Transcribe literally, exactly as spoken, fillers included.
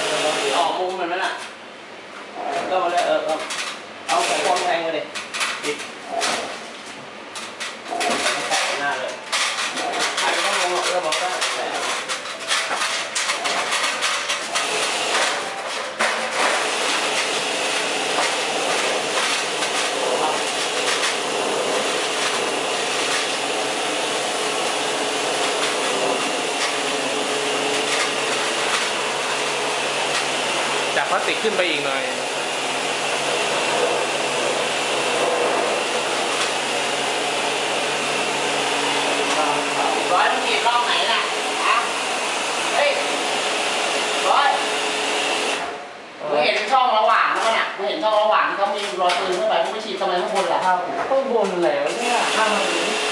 ออกมุมมันนั่นแหละก็มาเลยเออเอาของควงแทงมาดิดิแตะหน้าเลยใครไม่ต้องลงหรอกเออบอกได้จากพลาสติกขึ้นไปอีกหน่อยร้อยมันมีร่องไหนล่ะอ่ะเฮ้ยร้อยมึงเห็นช่องระหว่างมั้ยเนี่ยมึงเห็นช่องระหว่างเขามีรอยปืนเข้าไปมึงไม่ฉีดทำไมข้างบนล่ะข้างบนแล้วเนี่ยข้าง